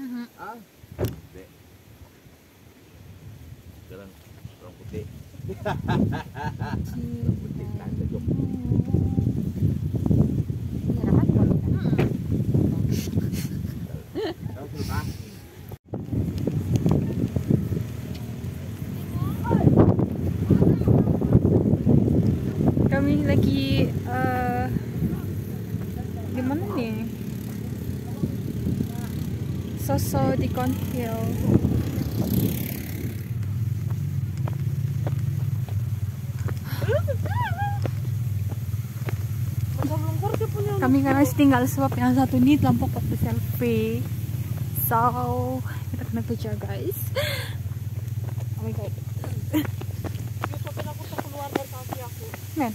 Ah, putih. Sekarang orang putih. Orang putih tak cukup. Tahu sudah. Kami lagi di mana nih? Soso di Kontil. Kami kan masih tinggal sebab yang satu ini terlampau fokus selfie. So kita kena kerja guys. Oh my god. Aku keluar dari kaki aku. Men.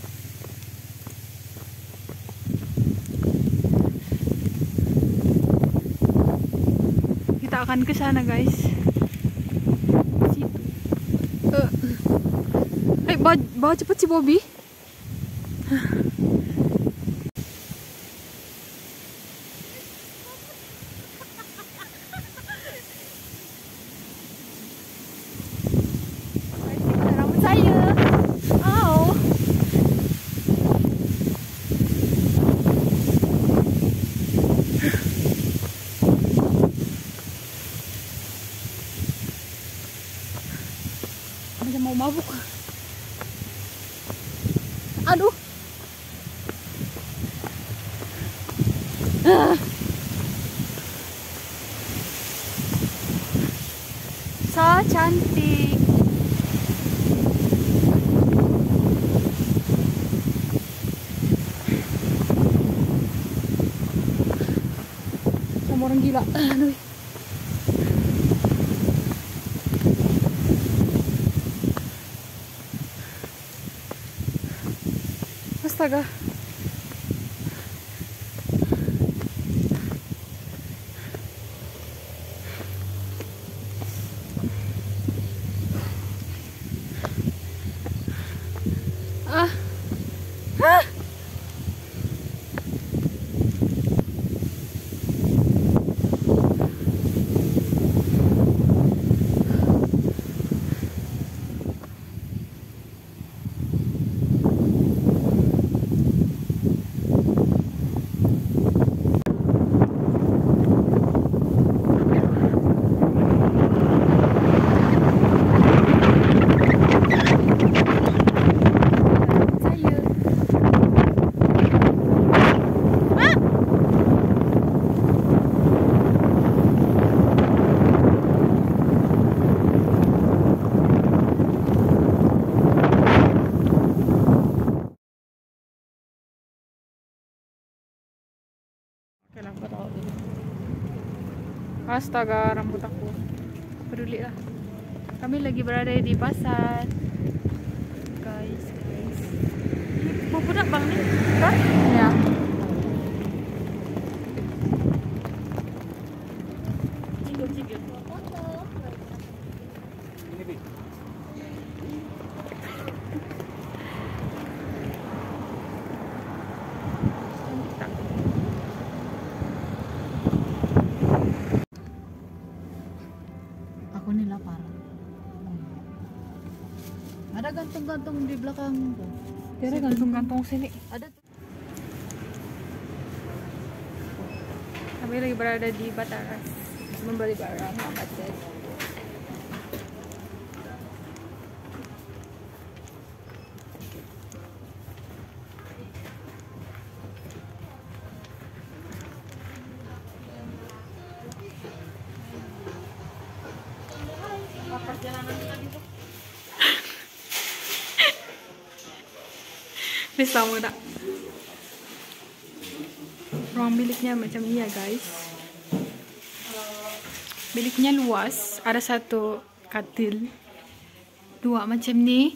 Kita akan ke sana guys. Situ. Bawa cepet si Bobby. Rambut saya. Oh. Macam mau mabuk. Aduh. So cantik. Sama orang gila. Aduh. Astaga. Ah. Ah. Astaga, rambut aku. Peduli lah. Kami lagi berada di pasar. Guys. Mau pudak bang nih? Kan? Ya. Cigil. Ini bi. Aku nih lapar. Ada gantung-gantung di belakang. Tiara gantung-gantung sini. Ada tuh. Kami lagi berada di Batangas membeli barang apa guys. Perjalanan tadi tuh. Bisa mau tak? Ruang biliknya macam ini ya guys. Biliknya luas, ada satu katil, dua macam ni.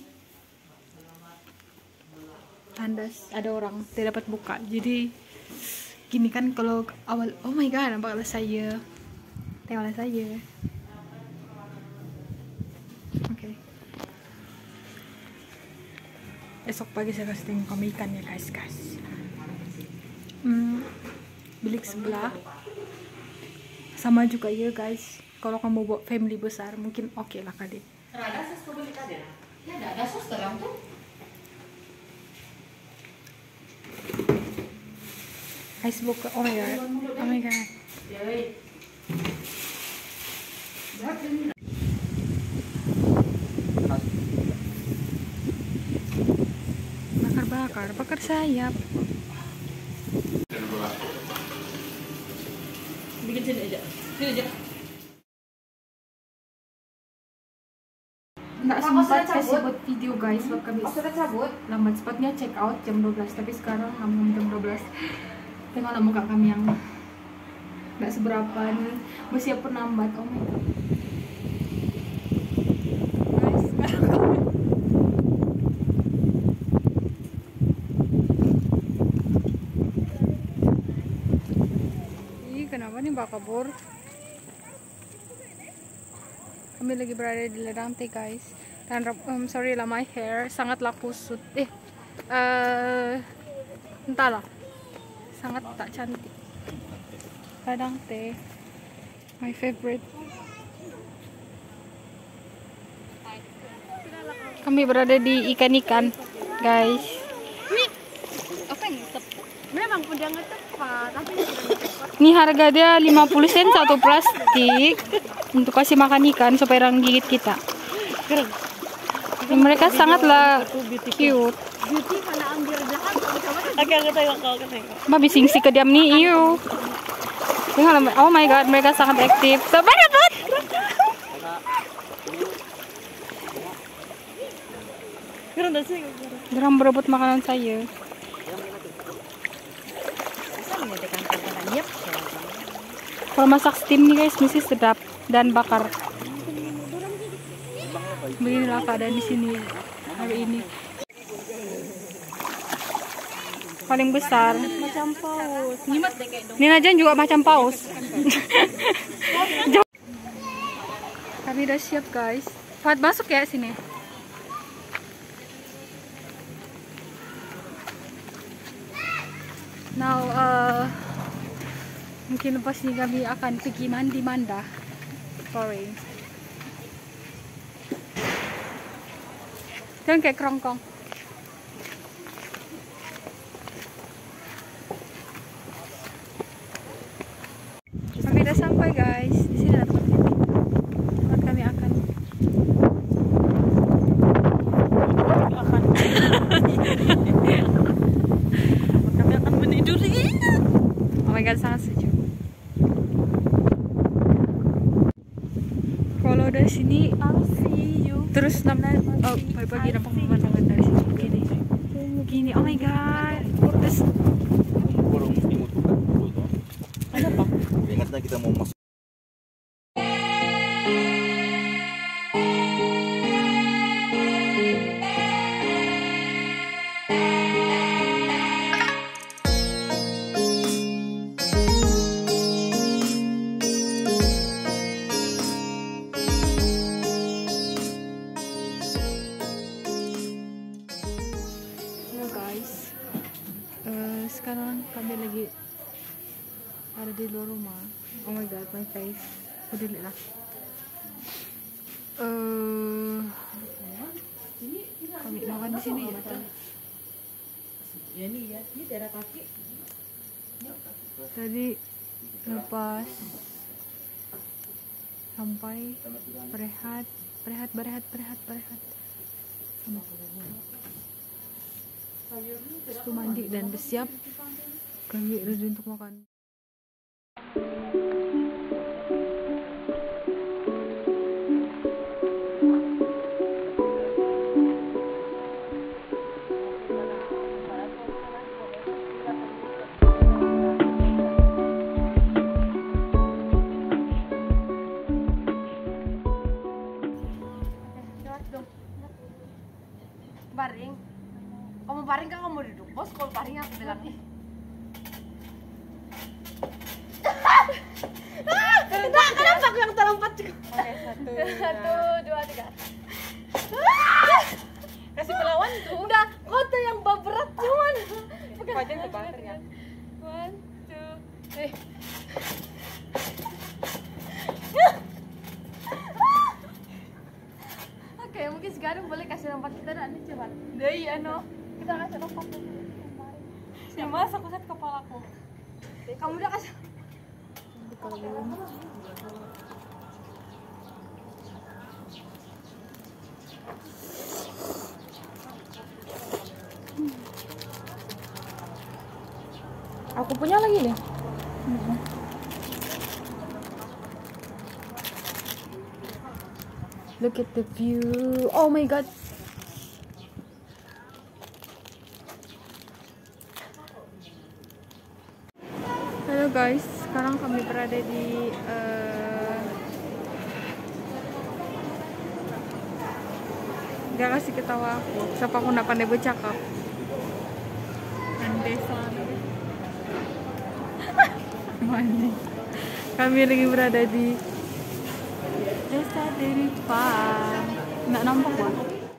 Tandas, ada orang tidak dapat buka. Jadi gini kan kalau awal, oh my god, nampaklah saya. Tengoklah saya. Oke. Esok pagi saya kasih tengok kami ikan ya guys. Bilik sebelah sama juga ya guys. Kalau kamu buat family besar mungkin oke lah kade. Ada sus pembeli kade. Ya ada sus terang tuh. Icebox. Oh my god. Oh my god. Bakar sayap. Bikin sini aja. Sini aja. Nggak sempat kasih buat video guys, buat kami lambat sepatnya check out jam 12, tapi sekarang ngomong jam 12. Tengoklah muka kami yang nggak seberapa nih, bersiap penambat. Oh my god guys, sekarang kenapa nih Mbak kabur? Kami lagi berada di Ledante guys. Dan sorry lah, my hair sangatlah kusut. Entahlah, sangat tak cantik. Ledante, my favorite. Kami berada di ikan-ikan guys. Apa yang tepat? Memang udah ngetepat, tapi Ini harga dia 50 sen satu plastik untuk kasih makan ikan supaya orang gigit kita. Mereka sangatlah cute. beauty mana ambil jahat. Oke, aku tengok kau tengok. Mbak bising si kediam nih, iyo. Oh my god, mereka sangat aktif. Sabar dapat. Geram berebut makanan saya. Kalau masak steam nih guys, mesti sedap dan bakar. Beginilah keadaan di sini hari ini. Paling besar. Macam paus. Nyimat deh kayak dong. Ninajan juga macam paus. Kami udah siap guys. Fat masuk ya sini. Now mungkin lepas ini kami akan pergi mandi manda. Sorry. Jangan kayak kerongkong. Kami udah sampai guys. Di sini ada tempat kami akan meniduri. Oh my god, sangat sejuk. Kalau dari sini terus pagi-pagi nampak pemandangan dari sini gini. Oh my god. Terus Kurang timur dulu toh. Ada apa? Ingatnya kita mau masuk. sekarang kami lagi ada di luar rumah. Oh my god, my face peduli lah. Kami makan di sini ya. Ini daerah kaki. Tadi lepas sampai berehat. Terus tuh mandi dan bersiap kami ready untuk makan. Baring. Kamu baring kan kamu duduk. Bos, kalau baring aku bilang nih. Kenapa aku yang terlompat juga? Oke, 1, 2, 3. Kasih pelawan tuh. Udah, kau tuh yang berat cuman. Pegang ke bawah ya. 1, 2, sekarang boleh kasih tempat kita nanti coba. Dei ano, kita kasih tempat. Ya mas, aku set kepalaku. Kamu udah kasih. Aku punya lagi nih. Look at the view. Oh my god. Halo guys, sekarang kami berada di gak kasih ketawa aku. Siapa aku nggak pandai bercakap. Dan desa. Mana? Kami lagi berada di Desa Deripang. Nggak nampak bang?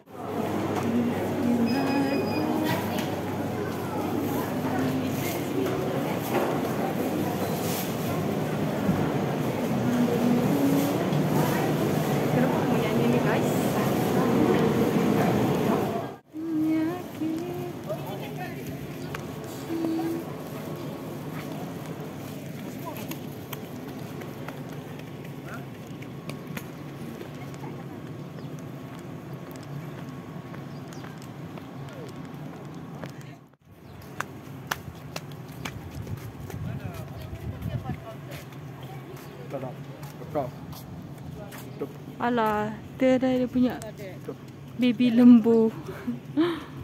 Kenapa mau nyanyi nih guys? Alah, dia punya baby lembu.